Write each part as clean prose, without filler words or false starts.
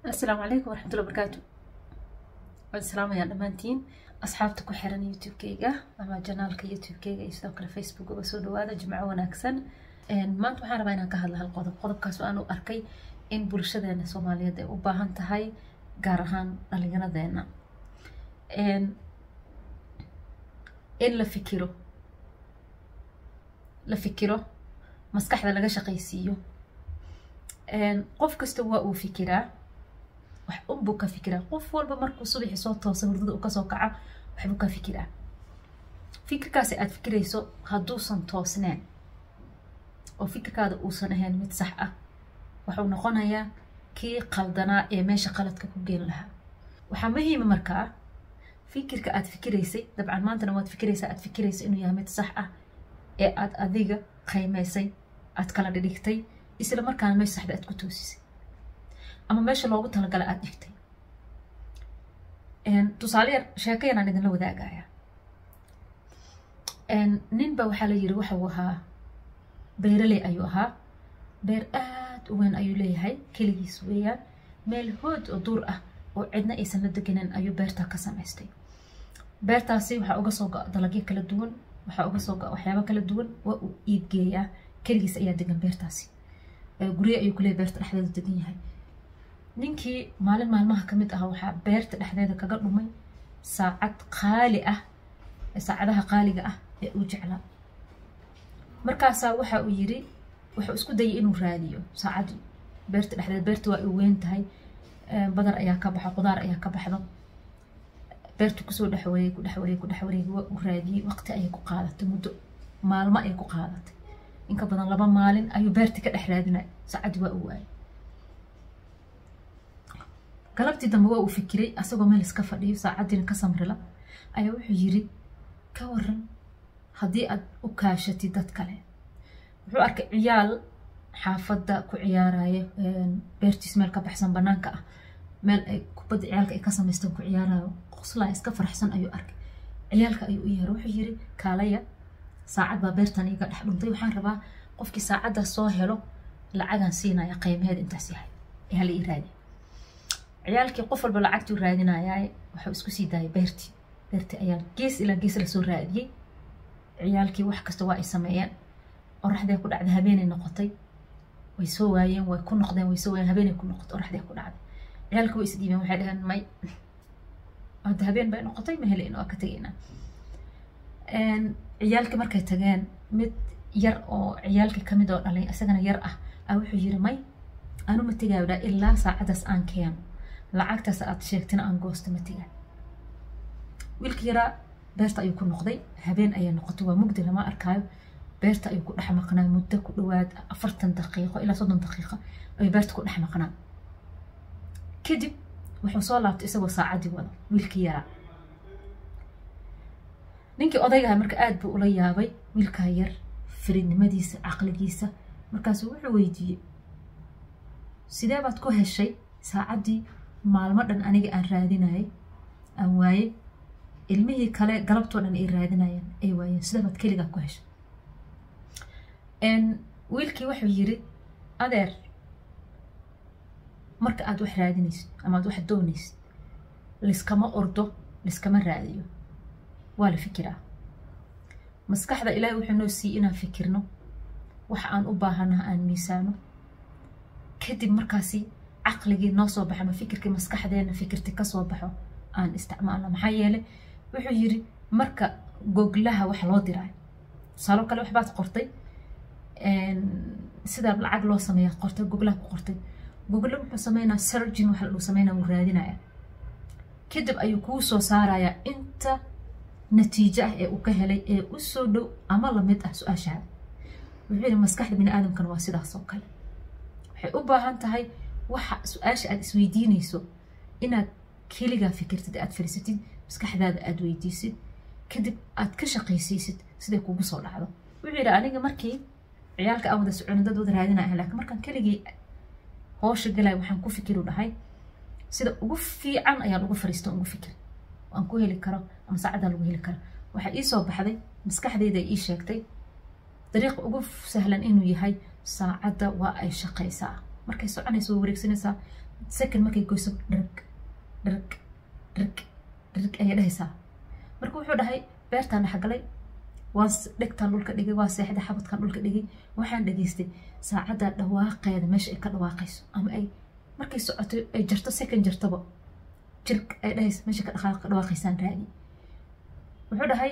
السلام عليكم ورحمة الله وبركاته. والسلام يا دمانتين أصحابتك وحيران يوتيوب كيغا أما جنالك يوتيوب كيغا يسوق فيسبوك وبسودو هذا جمعة وناكسن ما أنتو حارة بينا كهذا القضب كاسو أنو أركي إن بلشدين سوماليا دي وباهان تهاي غارهان دلينا دينا إن لفكرو مسكح ذا لغا شقيسيو قف كستوا أو فكرة wax unbu ka fikira qof walba markuu subaxii soo tooso hurdada uu ka soo kaco waxbu ka fikira fikirkaas aad fikirayso hadduu san toosnaan oo fikirkaada uu san ahayn mid sax ah wuxuu noqonayaa kii qaldanaa ee meesha qaladka ku geen lahaa waxa muhiim markaa fikirka aad fikiraysay dabcan maanta waad fikiraysaa aad fikirayso inuu yahay mid sax ah ee aad adiga qiimeysay aad kala dhigtay isla markaana meesha saxda aad ku toosisay ama meesha loogu talagalay aad dhigtay tusaale yar sheekayana aan idinla wadaagaya ninba waxaa la yiri waxa uu ahaa beeraley ayuu ahaa beer aad u weyn ayuu leeyahay keligiis weeyaan meel hood oo duur ah oo cidna aysan la deganin ayuu beerta ka samaystay beertaasi waxaa uga soo go'a dalagyo kala duwan waxaa uga soo go'a waxyaabo kala duwan waa uu iibgeeyaa keligiis ayaa degan beertaasi guryo ayuu ku leeyahay beerta dhexdeeda degan yahay ninkii maalin maalmaha kamid ah waxaa beerta dhexdeeda kaga dhumay saacad qaali ah saacadaha qaaliga ah ee uu jeclaa markaasa waxa uu yiri wuxuu isku dayay inuu raadiyo saacad beerta dhexdeeda beerta waa u weyn tahay badar ayaa ka baxo qudaar ayaa ka baxdo beertu kusoo dhaxwareeg waa uu raadiyay waqti ayay ku qaadatay muddo maalmo ay ku qaadatay inka badan 2 maalin ayuu beerta ka dhex raadinay saacad waa uu waayay galabtii dambe waa uu fikiray asagoo meel iska fadhiyo saacadina ka samrila ayaa wuxuu yiri ka waran haddii aad u kaashatid dad kale wuxuu arkay ciyaal xaafadda ku ciyaaraya beertiis meel ka baxsan banaanka ah meel ay kubadda ciyaalka ay ka samaystaan ku ciyaarayo qoslaa iska faraxsan ayuu arkay ciyaalka ayuu u yeeray wuxuu yiri kaalaya saacad baa beertan iga dhex dhuntay waxaan rabaa qofkii saacaddaas soo helo lacagaan siinaya qiimaheeda intaas yahay ee hala ii raadi ciyaalkii qof walba lacagtuu raadinaayay wuxuu isku sii daayay beertii ayaa gees ilaa gees la soo raadiyay ciyaalkii wax kasta waa ay sameeyeen oraxday ku dhacday habeenay noqotay way soo waayeen way ku noqdeen way soo waayeen habeenay ku noqotay oraxday ku dhacday ciyaalkii way isdiibeen waxay dhaheen may hadda habeen bay noqotay ma helayno waa ka tagaynaa ciyaalkii markay tageen mid yar oo ciyaalkii kamid oo dhalay isagana yar ah wuxuu yiri may anu ma tagaawdaa ilaa saacadaas aan keeno lacagtaas aad sheegtina aan goosto ma tagaa wiilkii yaraa beerta ayuu ku noqday habeen ayay noqotay waa mugdi lama arkaayo beerta ayuu ku dhex maqnaa muddo ku dhawaad 40 daqiiqo ilaa 30 daqiiqo ayuu beerta ku dhex maqnaa kadib wuxuu soo laabtay isagoo saacadii wada wiilkii yaraa ninkii odayga marka aad buu ula yaabay wiilkaa yar firidnimadiisa caqligiisa markaasuu wuxuu weydiiyey sidee baad ku heshay saacaddii maalmo dhan aniga aan raadinayay aan waayay ilmihii kale galabtoo dhan ay raadinayeen ay waayeen sidee baad keligaa ku heshay wiilkii wuxuu yiri adeer marka aad wax raadinaysid ama aad wax doonaysid liskama ordo liskama raadiyo waa la fikiraa maskaxda ilaahay wuxuu noo siiyay inaan fikirno waxa aan u baahanaha aan miisaano kadib markaasi caqligii noo soo baxo ama fikirkii maskaxdeena fikirti ka soo baxo aan isticmaalno maxaa yeelay wuxuu yiri marka googlaha wax loo diray salo kale wax baad qortay sida lacag loo sameeyo qortay googlaha ku qortay google wuxuu sameeynaa searching wax loo sameeynaa uu raadinaya kadib ayuu ku soo saaraya inta natiijo ah ee uu ka helay ee u soo dhow ama la mid ah su'aashaada wuxuu yiri maskaxda bini aadamkan waa sidaas oo kale waxay u baahan tahay waxa su'aasha aad isweydiinayso inaad keligaa fikirtid aad fariisatid maskaxdaada aad weydiisid kadib aad ka shaqaysiisid sida kugu soo dhacdo wuxuu yiri aniga markii ciyaalka aan wada socon dad wada raadinaya laakiin markaan keligii hoosh galay waxaan ku fikiru dhahay sida ugu fiican ayaan ugu fariisto ugu fikir aan ku heli karo ama saacada lagu heli karo waxa ii soo baxday maskaxdayda ii sheegtay dariiq ugu sahlan inuu yahay saacada waa ay shaqaysaa markay soconayso wareegsanaysaa second markay goyso dharg dharg dharg dharg ayay dhahaysaa marka wuxuu dhahay beertaan dhex galay waa dhegtaan dhulka dhigay waa seexda xabadkan dhulka dhigay waxaan dhageystay saacadda dhawaaqeeda meesha ay ka dhawaaqayso ama ay markay socoto ay jarto second jartaba jirk ay dhahayso meesha ka dhawaaqaysaan raadi wuxuu dhahay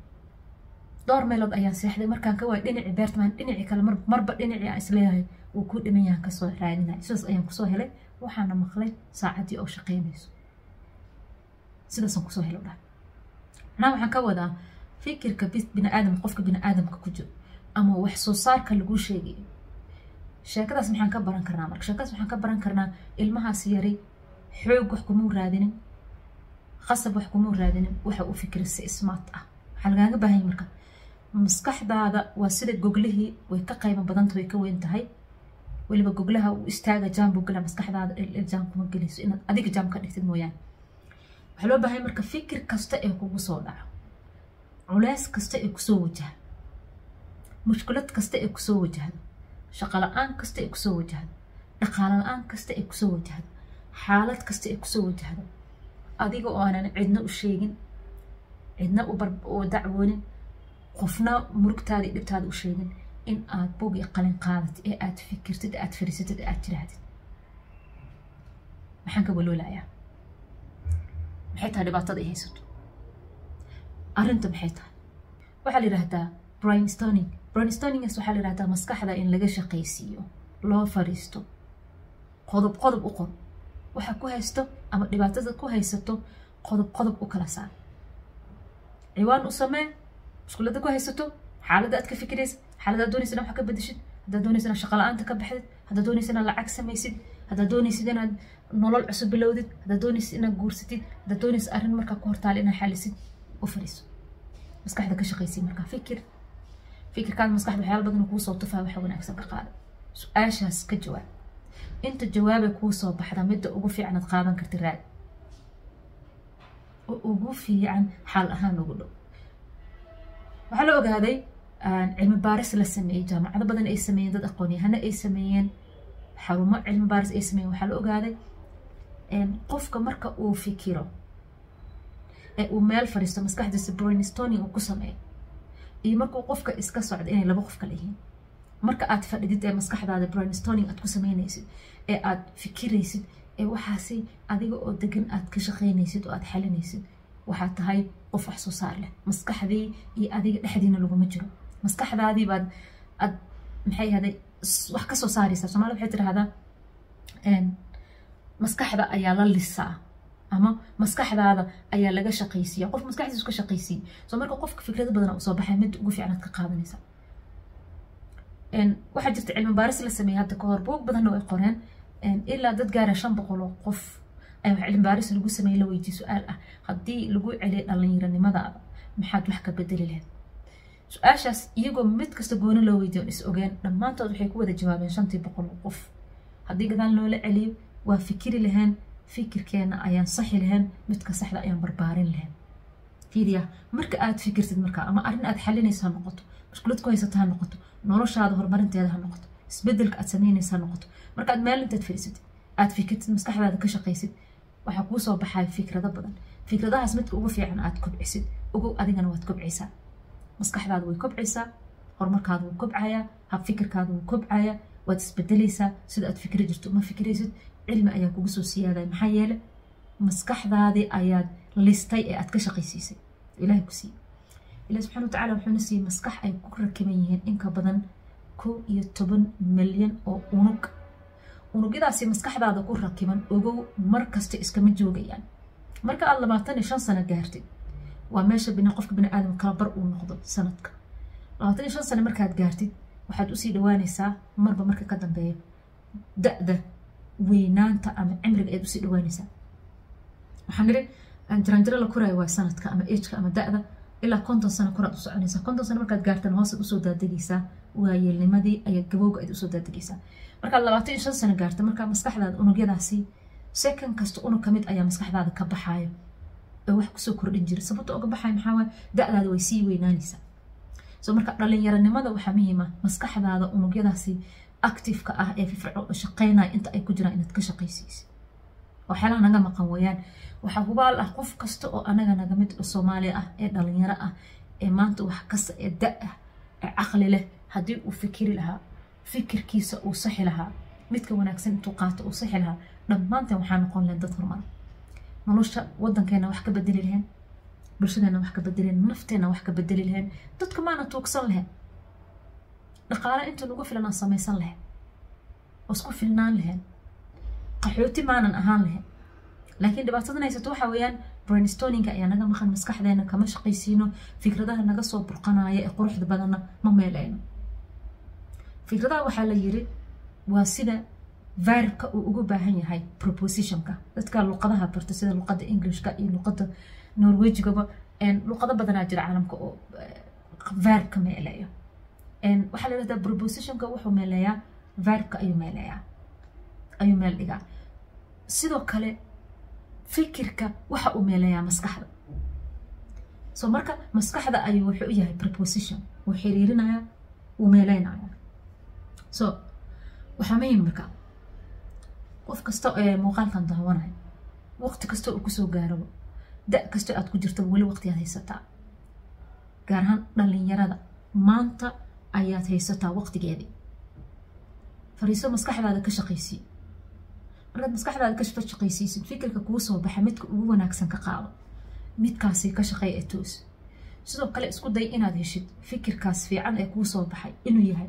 door meelood ayaan seexday markaan ka waay dhinaci beertamaan dhinaci kale marba dhinaci aan isleeyahay wuu ku dhiman yahan kasoo raadinay sidaas ayaan kusoo helay waxaana maqlay saacaddii oo shaqaynayso sidaasaan kusoo helo dhahay anaa waxaan ka wadaa fikirka biniaadam qofka biniaadamka ku jiro ama wax soo saarka lagu sheegayo sheekadaas maxaan ka baran karnaa marka sheekadaas waxaan ka baran karnaa ilmahaas yari xoog wax kumuu raadinin qasab wax kumuu raadinin waxa uu fikira si smart ah waxaa lagaaga baahan yahay marka maskaxdaada waa sida goglihii way ka qaybo badanta way ka weyn tahay weliba goglaha uu istaaga jaam buu galaa maskaxdaada jaam kuma gelayso inaad adiga jaam ka dhigtid mooyaane waxaa loo baahan marka fikir kasta ee kugu soo dhaco culays kasta ee kusoo wajahdo mushkilad kasta ee kusoo wajahdo shaqo la-aan kasta ee kusoo wajahdo dhaqaale la-aan kasta ee kusoo wajahdo xaalad kasta ee kusoo wajahdo adiga oo aanan cidna u sheegin cidna u dacwoonin qofna murugtaada iyo dhibtaada u sheegin in aad buug iyo qalin qaadatid ee aad fikirtid ee aad fariisatid ee aad jiraahdid maxaan ka waloolayaa maxay tahay dhibaatada ay haysato arrinta maxay tahay waxaa la yidhaahdaa brainstormingas waxaa la yidhahdaa maskaxda in laga shaqaysiiyo loo fariisto qodob qodob u qor waxa ku haysto ama dhibaatada ku haysato qodob qodob u kala saar ciwaan u samee mushkilada ku haysato xaaladda aad ka fikiraysid xaaladda doonaysid inaad wax ka bedeshid haddaad doonaysid inaad shaqo la-aanta ka baxdid haddaad doonaysid inaad lacag samaysid haddaad doonaysid inaad nolol cusub bilowdid haddaad doonaysid inaad guursatid haddaad doonaysid arrin markaa ku hortaale inaad xalisid u fariiso maskaxda ka shaqaysiy markaa fikirkaada maskaxda waxyaala badan kuu soo tufaa waxa wanaagsan ka qaada su-aashaas ka jawaab inta jawaabay kuu soo baxda midda ugu fiican aad qaadan karti raad oo ugu fiican xaal ahaan ugu dhow waxaa la ogaaday cilmi baaris la sameeyey jaamacado badan ay sameeyeen dad aqoon-yahano ay sameeyeen xarumo cilmi baaris ay sameeyeen waxaa la ogaaday qofka marka uu fikiro ee uu meel fariisto maskaxdiisa brainstorming uu ku sameeyo iyo markuu qofka iska socdo inay laba qof kale yihiin marka aad fadhidid ee maskaxdaada brainstorming aad ku sameynaysid ee aad fikiraysid ee waxaasi adiga oo degan aad ka shaqaynaysid oo aad xalinaysid waxaad tahay qof wax soo saar leh maskaxdii iyo adiga dhexdiina laguma jiro maskaxdaadii baad aad maxay ahaaday wax ka soo saaraysaa soomaalida waxay tidhaahdaa maskaxda ayaa la lisaa ama maskaxdaada ayaa laga shaqaysiiya qof maskaxdiisu ka shaqaysiiya soo marka qofka fikrado badan u soo baxay mid ugu fiican aad ka qaadanaysaa waxaa jirta cilmi baaris la sameeyay hadda ka hor buug badanna way qoreen ilaa dad gaara 500 oo qof ayaa cilmi baaris lagu sameeyay la weydiiyay su'aal ah haddii lagu celiyo dhalinyaronimadaada maxaad wax ka bedeli lahayd su-aashaas iyagoo mid kasta gooni loo weydiiyo is ogeen dhammaantood waxay ku wada jawaabeen 500 oo qof haddii gadaal loola celiyo waa fikiri lahayn fikirkeena ayaan saxi lahayn midka saxda ayaan barbaarin lahayn fiiriya marka aad fikirtid marka ama arrin aad xalinaysa ha noqoto mushkilad ku haysata ha noqoto noloshaada horumarinteeda ha noqoto isbedelka aad samaynaysa ha noqoto marka aad maalintaad fadhiisatid aad fikirtid maskaxdaada ka shaqaysid waxaa kuu soo baxaya fikrado badan fikradahaas midka ugu fiican aad kobcisid ugu adigana waad kobcaysaa maskaxdaada way kobcaysaa horumarkaada wuu kobcayaa hab fikirkaada wuu kobcayaa waad isbedelaysaa sida aad fikri jirto uma fikraysid cilmi ayaa kugu soo siyaadaya maxaa yeele maskaxdaadii ayaad listay ee aad ka shaqaysiisay ilaahay ku siiyey ilaah subxaana watacaala wuxuuna siiyey maskax ay ku rakiban yihiin in ka badan 11 milyan oo unugyadaasi maskaxdaada ku rakiban ogow mar kasta iskama joogayaan marka aad 25 sano gaartid waa meesha qofka bini'aadam kala bar uu noqdo sanadka 25 sano markaad gaartid waxaad usii dhawaanaysaa marba marka ka dambeeyo da'da weynaanta ama cimriga aad usii dhawaanaysaa waxaan niri jaranjaro la koraayo waa sanadka ama age-ka ama da'da ilaa 50 sano koraad u soconaysaa 50 sano markaad gaartan hoos usoo daadegaysaa waayeelnimadii ayaa gabowga aad usoo daadegaysaa markaad 25 sano gaarta markaa maskaxdaada unugyadaasi second kasta unug ka mid ayaa maskaxdaada ka baxaayo oo wax kusoo kordhin jira sababta uga baxayo maxaa waaye da'daada way sii weynaanaysaa soo marka dhalinyaronimada waxaa muhiim ah maskaxdaada unugyadaasi active-ka ah ee firfircoon shaqeynaya inta ay ku jiraan inaad ka shaqaysiisid وحلا نجا مقويان وحبوبال قف كست أو أنا نجا مد الصومالي dhalinyaro maanta wax kasta da aqli leh hadii uu fikir lahaa fikirkiisa uu sax lahaa midka wanaagsan intuu qaato uu sax lahaa dhamaanteen waxaan noqon lahayn dad horumar nolosha wadankeena wax ka bedeli lahayn bulshadeena wax ka bedeli lahayn nafteena wax ka bedeli lahayn dadka maana tuugsan lahayn dhaqaale inta lagu filan samaysan lahayn isku filnaan lahayn qaxooti maanan ahaan lahayn laakiin dhibaatadana haysato waxa weeyaan brainstorming ayaa naga maqan maskaxdeena kama shaqaysiino fikradaha naga soo burqanaya ee quruxda badanna ma meelayno fikradaha waxaa la yiri waa sida verbka uu ugu baahan yahay prepositionka dadka luqadaha barta sida luqada Englishka iyo luqada Norwegiga luqado badan jira caalamka oo verbka meelayo waxa la yiraahdaa prepositionka wuxuu meelayaa verbka ayuu meel dhigaa sidoo kale fikirka waxa uu meelayaa maskaxda soo marka maskaxda ayuu wuxuu yahay preposition oo xiriirinaya oo meelaynaya soo waxa muhiim marka qof kasta ee muuqaalkan daawanay waqti kasta uu ku soo gaaro da kasta aad ku jirto wali waqti aad haysataa gaar ahaan dhalinyarada maanta ayaad haysataa waqtigeedii fariiso maskaxdaada ka shaqaysi markaad maskaxdaada ka shaqaysiisid fikirka kugu soo baxa midka ugu wanaagsan ka qaado midkaasi ka shaqeey ee toos sidoo kale isku day inaad heshid fikirkaas fiican ee kugu soo baxay inuu yahay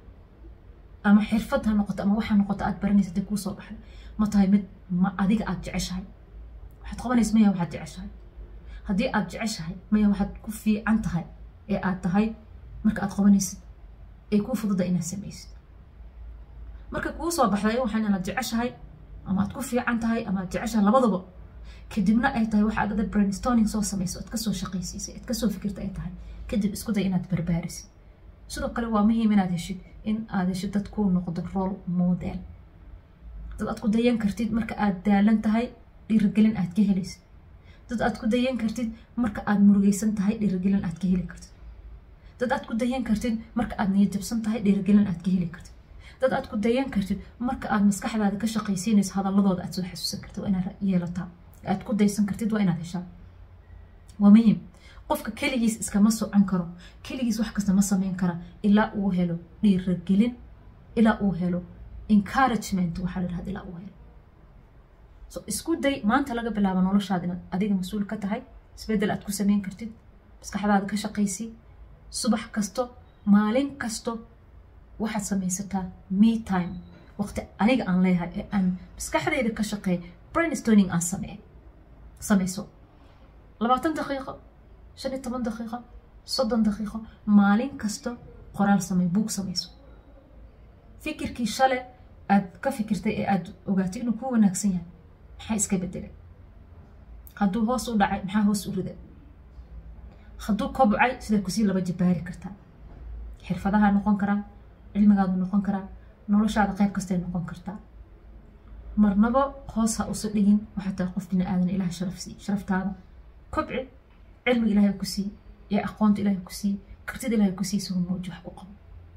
ama xirfad ha noqoto ama waxa noqoto aad baranaysid kugu soo baxay ma tahay mid ma adiga aad jeceshahay waxaad qabanaysaa ma waxaad jeceshahay haddii aad jeceshahay ma waxaad ku fiican tahay ee aad tahay marka aad qabanaysid ee ku fududa inaad samaysid marka kugu soo baxday waxaan inaad jeceshahay ama aad ku fiican tahay ama aad jeceshahay labadaba kadibna ay tahay waxa aad brainstorming soo samayso aad ka soo shaqaysiisay aad ka soo fikirta ay tahay kadib isku day inaad barbaarisid sidoo kale waa muhiim inaad heshid in aad heshid dad ku noqdo role model dad aad ku dayan kartid marka aad daalan tahay dhiirigelin aad ka helaysid dad aad ku dayan kartid marka aad murugaysan tahay dhiirigelin aad ka heli kartid dad aad ku dayan kartid marka aad niyad jabsan tahay dhiirigelin aad ka heli kartid dad aad ku dayan kartid marka aad maskaxdaada ka shaqaysiinayso hadalladooda aad soo xasuusan kartid waa inaad yeelataa aad ku daysan kartid waa inaad heshaa waa muhiim qofka kaligiis iskama socon karo kaligiis wax kasta ma sameyn kara ilaa uu helo dhiirigelin ilaa uu helo encouragement waxa la yiraahdaa ilaa uu helo so isku day maanta laga bilaabo noloshaada inaad adiga mas'uul ka tahay isbedel aad ku sameyn kartid maskaxdaada ka shaqaysi subax kasto maalin kasto waxaad samaysataa me time waqti aniga aan leeyahay ee aan maskaxdayda ka shaqeey brainstorming aan samayso 20 daqiiqo 15 daqiiqo 30 daqiiqo maalin kasto qoraal samay buug samayso fikirkii shalay aad ka fikirtay ee aad ogaatay inuu ku wanaagsan yahay maxay iska bedelay hadduu hoos u dhacay maxaa hoos u riday hadduu kobcay sida ku sii laba jibaari kartaa xirfadaha noqon karaa cilmigaadu noqon karaa noloshaada qayb kastay noqon kartaa marnaba hoos ha usu dhigin waxaad qof bini aadan ilaah sharaftaada kobci cilmiga ilaahay ku sii ee aqoonta ilaahay ku sii kartida ilaahay ku sii soo muuji wax ku qabo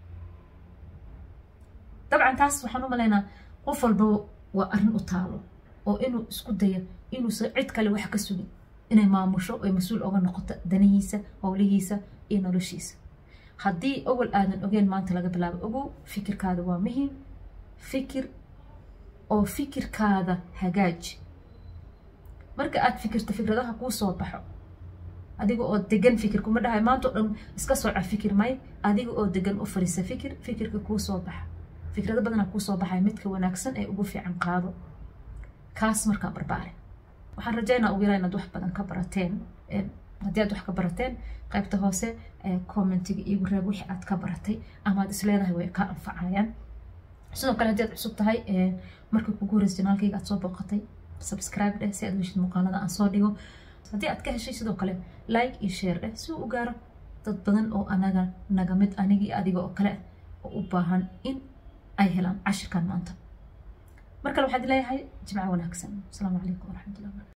dabcan taas waxaan u maleynaa qof walba waa arrin u taalo oo inuu isku dayo inuu cid kale wax ka sugin inay maamusho oo mas'uul uga noqoto danihiisa hawlihiisa iyo noloshiisa haddii awal aadan ogeen maanta laga bilaabo ogow fikirkaada waa muhiim fikir oo fikirkaada hagaaji marka aad fikirto fikradaha kuu soo baxo adiga oo degan fikir kuma dhahay maanta dhan iska soo fikir may adiga oo degan u fariisa fikirka kuu soo baxa fikrada badan kuu soo baxay midka wanaagsan ee ugu fiican qaado kaas marka barbaare waxaan rajaynaa ugu yaraan inaad wax badan ka barateen haddii aad wax ka barateen qaybta hoose commentiga iigu reeb wixii aad ka baratay ama aad isleedahay way ka anfacayaan sidoo kale haddii aad cusub tahay markii kugu horreysay janaalkayga aad soo booqatay subscribe dheh si aad u heshid muuqaalada aan soo dhigo haddii aad ka heshay sidoo kale like iyo share dheh si uu u gaaro dad badan oo anaga naga mid aniga iyo adiga oo kale oo u baahan in ay helaan cashirkan maanta markale waxaad leeyahay jimco wanaagsan asalaamu calaykum waraxmatullahi